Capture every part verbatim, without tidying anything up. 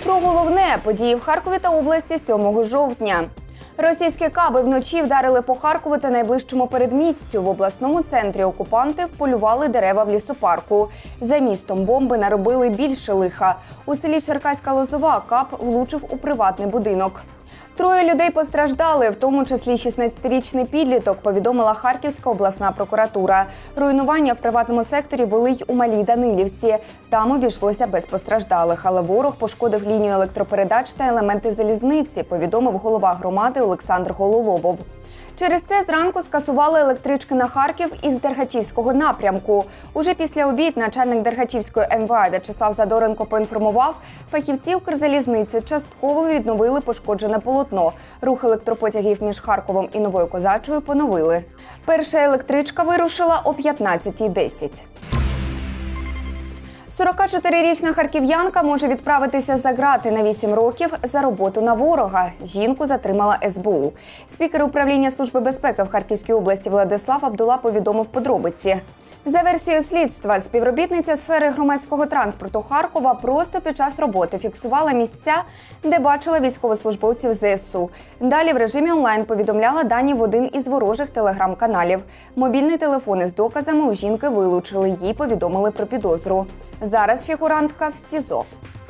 Про головне – події в Харкові та області сьомого жовтня. Російські каби вночі вдарили по Харкову та найближчому передмістю. В обласному центрі окупанти вполювали дерева в лісопарку. За містом бомби наробили більше лиха. У селі Черкаська Лозова каб влучив у приватний будинок. Троє людей постраждали, в тому числі шістнадцятирічний підліток, повідомила Харківська обласна прокуратура. Руйнування в приватному секторі були й у Малій Данилівці. Там обійшлося без постраждалих, але ворог пошкодив лінію електропередач та елементи залізниці, повідомив голова громади Олександр Гололобов. Через це зранку скасували електрички на Харків із Дергачівського напрямку. Уже після обід начальник Дергачівської ем ве а В'ячеслав Задоренко поінформував, фахівці Укрзалізниці частково відновили пошкоджене полотно. Рух електропотягів між Харковом і Новою Козачою поновили. Перша електричка вирушила о п'ятнадцятій десять. сорокачотирирічна харків'янка може відправитися за ґрати на вісім років за роботу на ворога. Жінку затримала ес бе у. Спікер управління Служби безпеки в Харківській області Владислав Абдула повідомив подробиці. За версією слідства, співробітниця сфери громадського транспорту Харкова просто під час роботи фіксувала місця, де бачила військовослужбовців зе ес у. Далі в режимі онлайн повідомляла дані в один із ворожих телеграм-каналів. Мобільний телефон із доказами у жінки вилучили, їй повідомили про підозру. Зараз фігурантка в СІЗО.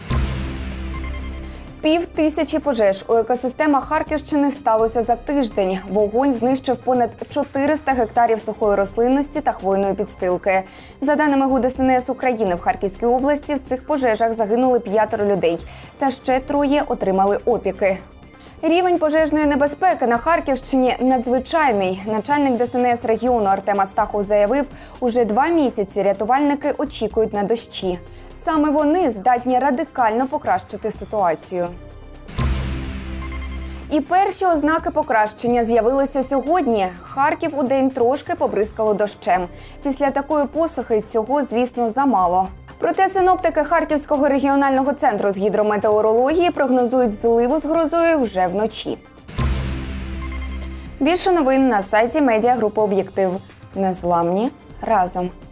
Пів тисячі пожеж у екосистемах Харківщини сталося за тиждень. Вогонь знищив понад чотириста гектарів сухої рослинності та хвойної підстилки. За даними ГУ Де Ес En Ес України, в Харківській області в цих пожежах загинули п'ятеро людей, та ще троє отримали опіки. Рівень пожежної небезпеки на Харківщині надзвичайний. Начальник Де Ес En Ес регіону Артем Астахов заявив, уже два місяці рятувальники очікують на дощі. Саме вони здатні радикально покращити ситуацію. І перші ознаки покращення з'явилися сьогодні. Харків удень трошки побризкало дощем. Після такої посухи цього, звісно, замало. Проте синоптики Харківського регіонального центру з гідрометеорології прогнозують зливу з грозою вже вночі. Більше новин на сайті медіагрупи «Об'єктив». Незламні разом.